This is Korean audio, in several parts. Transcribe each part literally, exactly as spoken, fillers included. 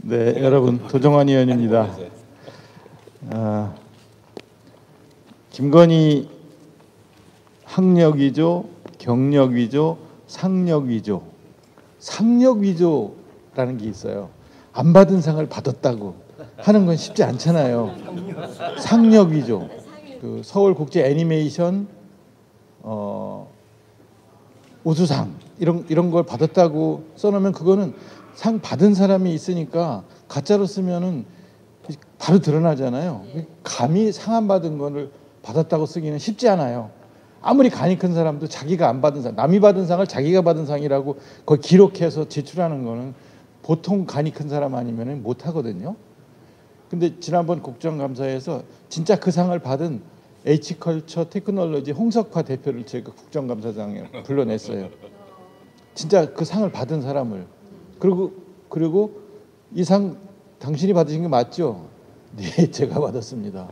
네, 여러분 도정환 의원입니다. 아, 김건희 학력 위조, 경력 위조, 상력 위조. 상력 위조라는 게 있어요. 안 받은 상을 받았다고 하는 건 쉽지 않잖아요. 상력 위조. 그 서울국제 애니메이션 어, 우수상 이런 이런 걸 받았다고 써놓으면 그거는 상 받은 사람이 있으니까 가짜로 쓰면은 바로 드러나잖아요. 감히 상 안 받은 거를 받았다고 쓰기는 쉽지 않아요. 아무리 간이 큰 사람도 자기가 안 받은 상, 남이 받은 상을 자기가 받은 상이라고 그걸 기록해서 제출하는 거는 보통 간이 큰 사람 아니면 못 하거든요. 근데 지난번 국정감사에서 진짜 그 상을 받은 H컬처 테크놀로지 홍석화 대표를 제가 국정감사장에 불러냈어요. 진짜 그 상을 받은 사람을. 그리고 그리고 이 상 당신이 받으신 게 맞죠? 네, 제가 받았습니다.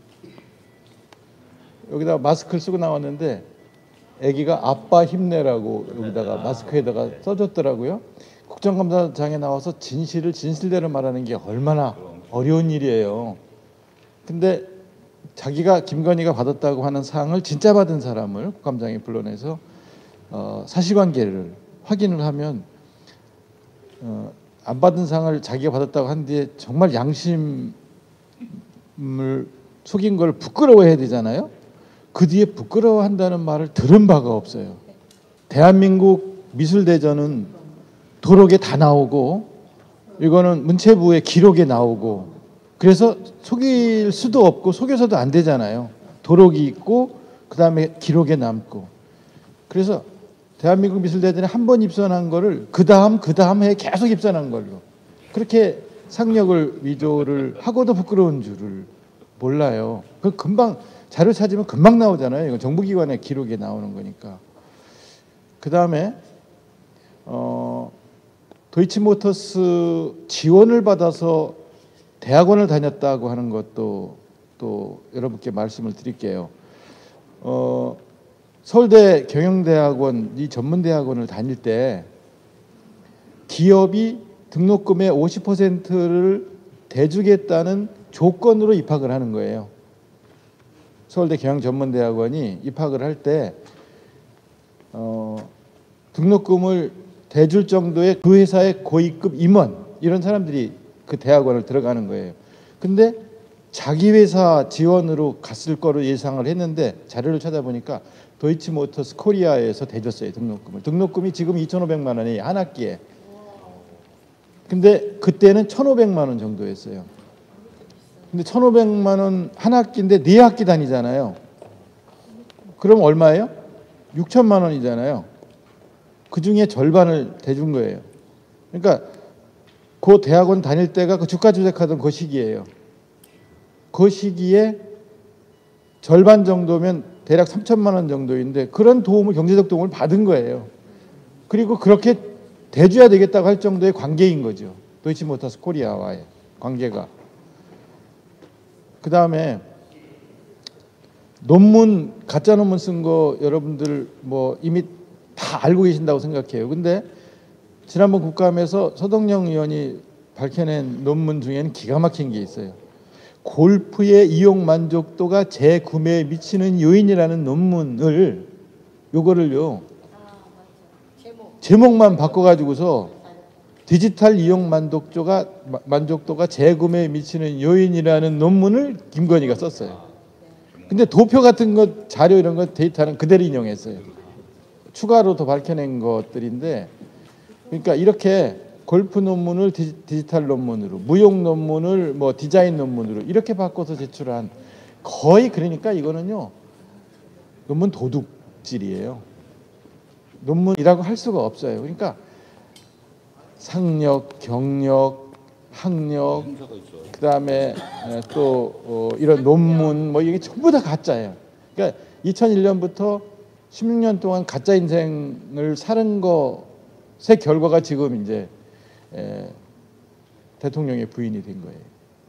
여기다 마스크를 쓰고 나왔는데 아기가 아빠 힘내라고 여기다가 마스크에다가 써줬더라고요. 국정감사장에 나와서 진실을 진실대로 말하는 게 얼마나 어려운 일이에요. 근데 자기가 김건희가 받았다고 하는 상을 진짜 받은 사람을 국감장에 불러내서 어, 사실관계를 확인을 하면 어, 안 받은 상을 자기가 받았다고 한 뒤에 정말 양심을 속인 걸 부끄러워해야 되잖아요. 그 뒤에 부끄러워한다는 말을 들은 바가 없어요. 대한민국 미술대전은 도록에 다 나오고 이거는 문체부의 기록에 나오고 그래서 속일 수도 없고 속여서도 안 되잖아요. 도록이 있고 그다음에 기록에 남고 그래서 대한민국 미술대전에 한 번 입선한 거를 그 다음 그 다음 해에 계속 입선한 걸로 그렇게 상력을 위조를 하고도 부끄러운 줄을 몰라요. 그 금방 자료 찾으면 금방 나오잖아요. 이건 정부기관의 기록에 나오는 거니까. 그 다음에 어, 도이치모터스 지원을 받아서 대학원을 다녔다고 하는 것도 또 여러분께 말씀을 드릴게요. 어, 서울대 경영대학원 이 전문대학원을 다닐 때 기업이 등록금의 오십 퍼센트를 대주겠다는 조건으로 입학을 하는 거예요. 서울대 경영전문대학원이 입학을 할 때 어, 등록금을 대줄 정도의 그 회사의 고위급 임원 이런 사람들이 그 대학원을 들어가는 거예요. 근데 자기 회사 지원으로 갔을 거로 예상을 했는데 자료를 찾아보니까 도이치모터스 코리아에서 대줬어요. 등록금을. 등록금이 지금 이천오백만 원이 한 학기에. 근데 그때는 천오백만 원 정도였어요. 근데 천오백만 원 한 학기인데 네 학기 다니잖아요. 그럼 얼마예요? 육천만 원이잖아요. 그중에 절반을 대준 거예요. 그러니까 그 대학원 다닐 때가 그 주가 조작하던 그 시기예요. 그 시기에 절반 정도면 대략 삼천만 원 정도인데 그런 도움을 경제적 도움을 받은 거예요. 그리고 그렇게 대줘야 되겠다고 할 정도의 관계인 거죠. 도이치모터스 코리아와의 관계가. 그 다음에 논문 가짜 논문 쓴 거 여러분들 뭐 이미 다 알고 계신다고 생각해요. 근데 지난번 국감에서 서동영 의원이 밝혀낸 논문 중에는 기가 막힌 게 있어요. 골프의 이용 만족도가 재구매에 미치는 요인이라는 논문을 요거를요 제목만 바꿔가지고서 디지털 이용 만족도가 만족도가 재구매에 미치는 요인이라는 논문을 김건희가 썼어요. 근데 도표 같은 것 자료 이런 것 데이터는 그대로 인용했어요. 추가로 더 밝혀낸 것들인데 그러니까 이렇게 골프 논문을 디지털 논문으로, 무용 논문을 뭐 디자인 논문으로 이렇게 바꿔서 제출한 거의 그러니까 이거는요 논문 도둑질이에요. 논문이라고 할 수가 없어요. 그러니까 상력, 경력, 학력, 그 다음에 또 어 이런 논문 뭐 이게 전부 다 가짜예요. 그러니까 이천일 년부터 십육 년 동안 가짜 인생을 사는 것의 결과가 지금 이제 에, 대통령의 부인이 된 거예요.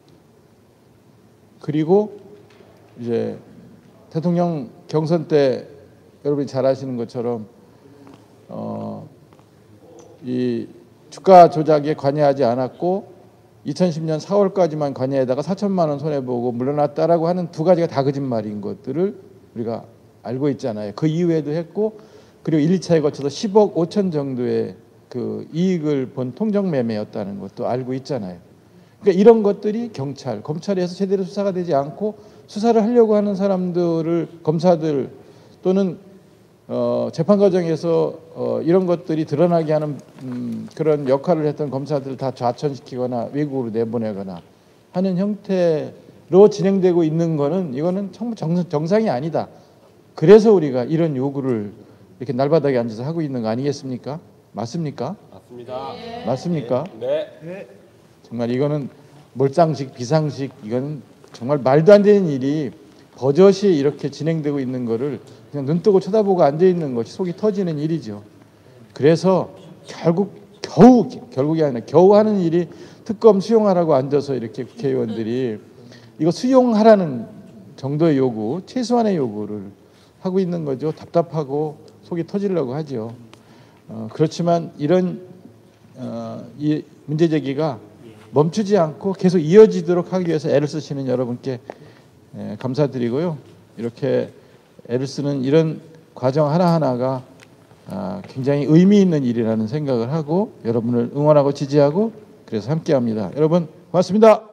그리고 이제 대통령 경선 때 여러분이 잘 아시는 것처럼 어, 이 주가 조작에 관여하지 않았고 이천십 년 사월까지만 관여에다가 사천만 원 손해보고 물러났다라고 하는 두 가지가 다 거짓말인 것들을 우리가 알고 있잖아요. 그 이후에도 했고, 그리고 일 차에 거쳐서 십억 오천 정도의 그 이익을 본 통정매매였다는 것도 알고 있잖아요. 그러니까 이런 것들이 경찰, 검찰에서 제대로 수사가 되지 않고 수사를 하려고 하는 사람들을, 검사들 또는 어, 재판 과정에서 어, 이런 것들이 드러나게 하는 음, 그런 역할을 했던 검사들을 다 좌천시키거나 외국으로 내보내거나 하는 형태로 진행되고 있는 거는, 이거는 정말 정, 정상이 아니다. 그래서 우리가 이런 요구를 이렇게 날바닥에 앉아서 하고 있는 거 아니겠습니까? 맞습니까? 맞습니다. 네. 맞습니까? 네. 네. 정말 이거는 몰상식, 비상식, 이건 정말 말도 안 되는 일이 버젓이 이렇게 진행되고 있는 거를 그냥 눈 뜨고 쳐다보고 앉아 있는 것이 속이 터지는 일이죠. 그래서 결국 겨우 결국이 아니라 겨우 하는 일이 특검 수용하라고 앉아서 이렇게 국회의원들이 이거 수용하라는 정도의 요구, 최소한의 요구를 하고 있는 거죠. 답답하고 속이 터지려고 하죠. 어, 그렇지만 이런 어, 이 문제 제기가 멈추지 않고 계속 이어지도록 하기 위해서 애를 쓰시는 여러분께 예, 감사드리고요. 이렇게 애를 쓰는 이런 과정 하나하나가 아, 굉장히 의미 있는 일이라는 생각을 하고 여러분을 응원하고 지지하고 그래서 함께합니다. 여러분 고맙습니다.